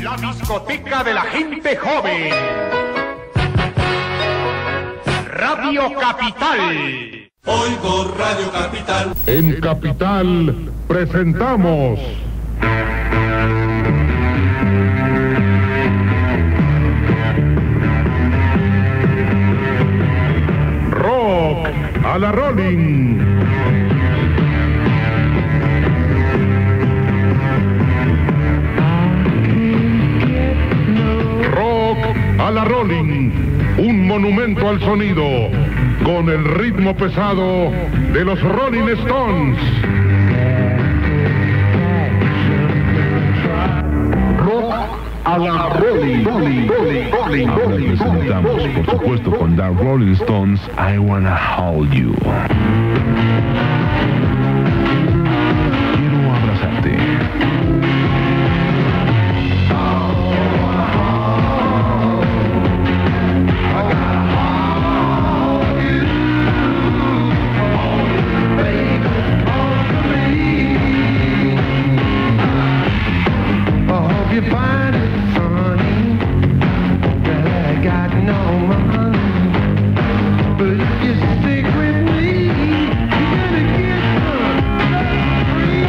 La discoteca de la gente joven. Radio Capital. Oigo Radio Capital. En Capital presentamos Rock a la Rolling. Rock a la Rolling, un monumento al sonido, con el ritmo pesado de los Rolling Stones. Rock a la Rolling. Ahora presentamos, por supuesto, con The Rolling Stones, I Wanna Hold You. Quiero abrazarte. You find it funny that I got no money, but if you stick with me, you're gonna get some free.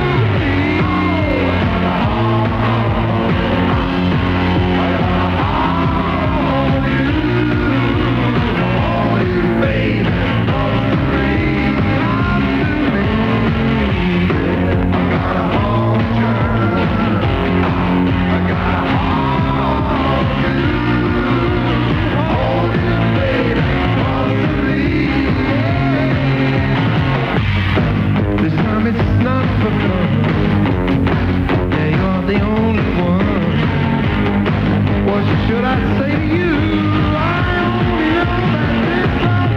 Oh, you, baby, should I say to you, I only know that this love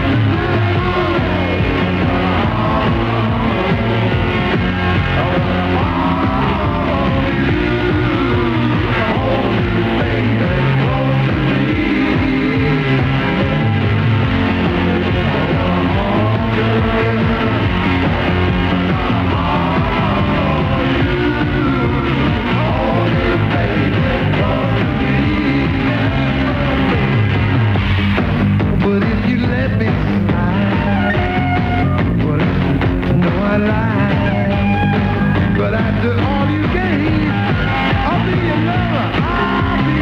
but if you let me slide, well, no, I lied. But after all you gave, I'll be your lover. I'll be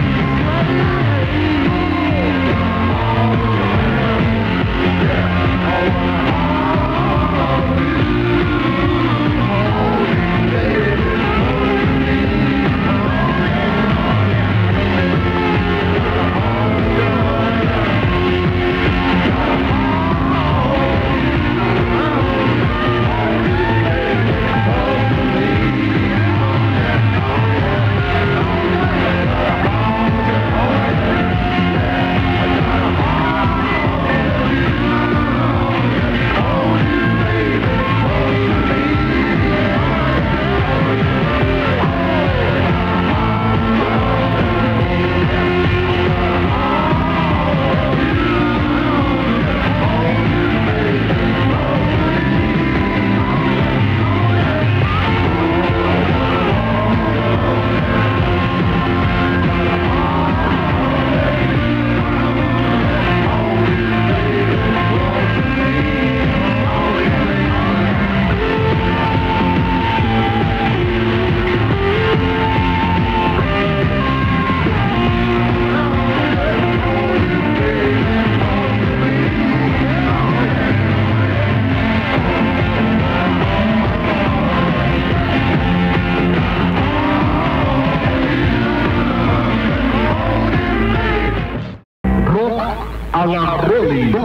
A la Rolling.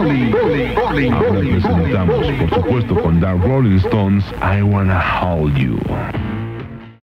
Ahora presentamos, por supuesto, con The Rolling Stones, I Wanna Hold You.